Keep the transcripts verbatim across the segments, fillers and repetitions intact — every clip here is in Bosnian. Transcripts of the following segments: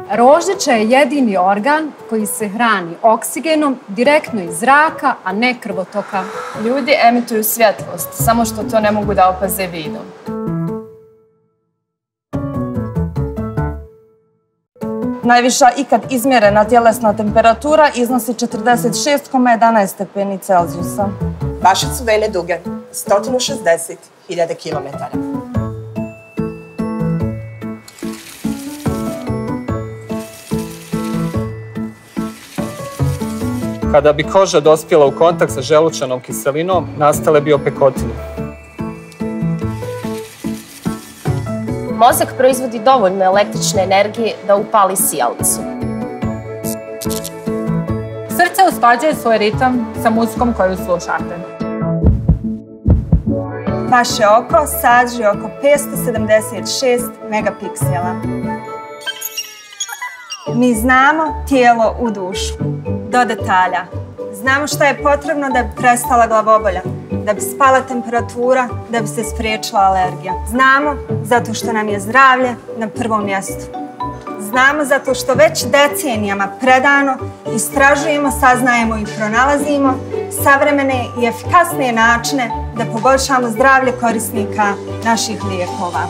Rožniča je jedini organ koji se hrani oksigenom direktno iz zraka, a ne krvotoka. Ljudi emituju svjetlost, samo što to ne mogu da opaze vidom. Najviša ikad izmjerena tjelesna temperatura iznosi četrdeset šest zarez jedanaest stepeni Celzijusa. Vaše su vene duge sto šezdeset hiljada kilometara. Kada bi koža dospjela u kontakt sa želučanom kiselinom, nastale bi opekotine. Mozak proizvodi dovoljno električne energije da upali sijalicu. Srce usklađuje svoj ritam sa muzikom koju slušate. Vaše oko sadrži oko petsto sedamdeset šest megapiksela. Mi znamo tijelo u dušu, do detalja. Znamo šta je potrebno da bi prestala glavobolja, da bi spala temperatura, da bi se spriječila alergija. Znamo zato što nam je zdravlje na prvom mjestu. Znamo zato što već decenijama predano istražujemo, saznajemo i pronalazimo savremene i efikasne načine da poboljšamo zdravlje korisnika naših lijekova.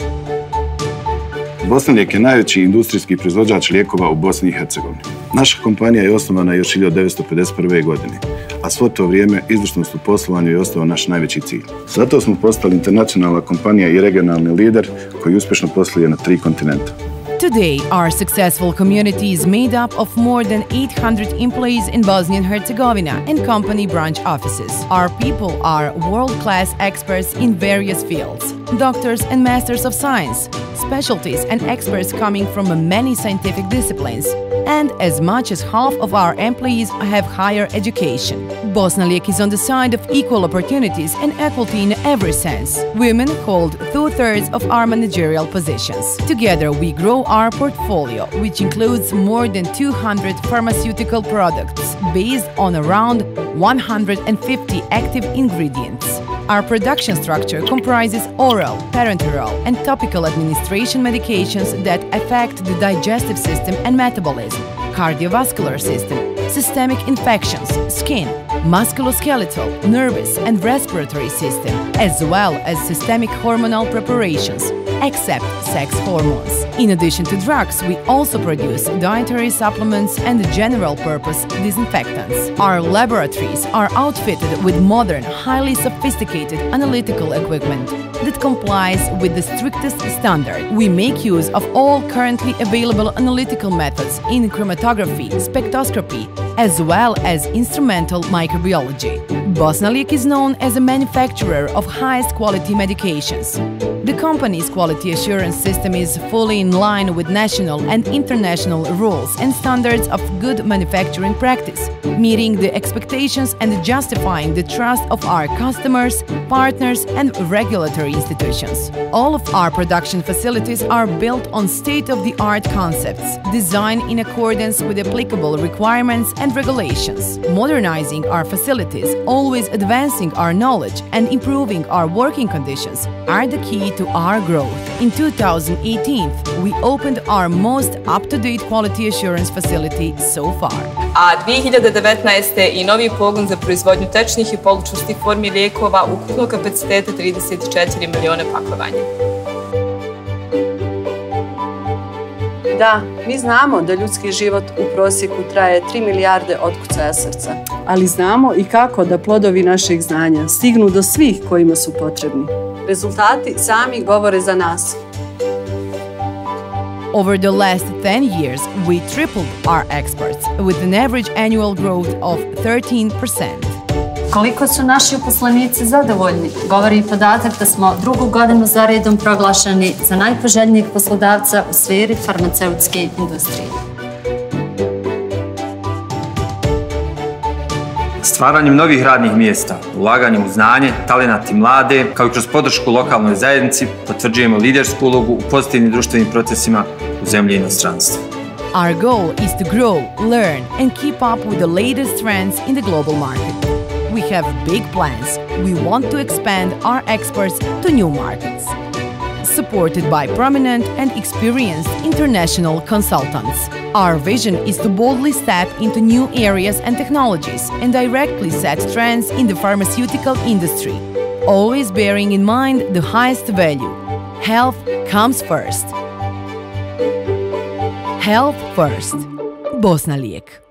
Bosnalijek je najveći industrijski proizvođač lijekova u Bosni i Hercegovini. Naša kompanija je osnovana još hiljadu devetsto pedeset prve. godine, a svo to vrijeme izvrsnost u poslovanju je ostao naš najveći cilj. Zato smo postali internacionalna kompanija i regionalni lider koji uspješno posluje na tri kontinenta. Today, our successful community is made up of more than eight hundred employees in Bosnia and Herzegovina and company branch offices. Our people are world-class experts in various fields, doctors and masters of science, specialties and experts coming from many scientific disciplines, and as much as half of our employees have higher education. Bosnalijek is on the side of equal opportunities and equality in every sense. Women hold two-thirds of our managerial positions. Together we grow our portfolio, which includes more than two hundred pharmaceutical products based on around one hundred fifty active ingredients. Our production structure comprises oral, parenteral, and topical administration medications that affect the digestive system and metabolism, cardiovascular system, systemic infections, skin, musculoskeletal, nervous, and respiratory system, as well as systemic hormonal preparations, except sex hormones. In addition to drugs, we also produce dietary supplements and general-purpose disinfectants. Our laboratories are outfitted with modern, highly sophisticated analytical equipment that complies with the strictest standard. We make use of all currently available analytical methods in chromatography, spectroscopy, as well as instrumental microbiology. Bosnalijek is known as a manufacturer of highest quality medications. The company's quality assurance system is fully in line with national and international rules and standards of good manufacturing practice, meeting the expectations and justifying the trust of our customers, partners, and regulatory institutions. All of our production facilities are built on state-of-the-art concepts, designed in accordance with applicable requirements and regulations. Modernizing our facilities, always advancing our knowledge and improving our working conditions are the key to our growth. In two thousand eighteen, we opened our most up-to-date quality assurance facility so far. A dvije hiljade devetnaeste. i novi pogon za proizvodnju tečnih i polučvrstih formi lijekova ukupnog kapaciteta trideset četiri miliona pakovanja. Da, mi znamo da ljudski život u prosjeku traje tri milijarde otkucaja srca. Ali znamo i kako da plodovi našeg znanja stignu do svih kojima su potrebni. Rezultati sami govore za nas. Over the last ten years, we tripled our exports with an average annual growth of thirteen percent. Koliko su naši uposlenici zadovoljni, govori i podatak da smo drugu godinu za redom proglašeni za najpoželjnijeg poslodavca u sferi farmaceutske industrije. Stvaranjem novih radnih mjesta, ulaganjem u znanje, talenat i mlade, kao i kroz podršku lokalnoj zajednici, potvrđujemo lidersku ulogu u pozitivnim društvenim procesima u zemlji i inostranstvu. Our goal is to grow, learn, and keep up with the latest trends in the global market. We have big plans. We want to expand our exports to new markets. supported by prominent and experienced international consultants. Our vision is to boldly step into new areas and technologies and directly set trends in the pharmaceutical industry, always bearing in mind the highest value. Health comes first. Health first. Bosna Lijek.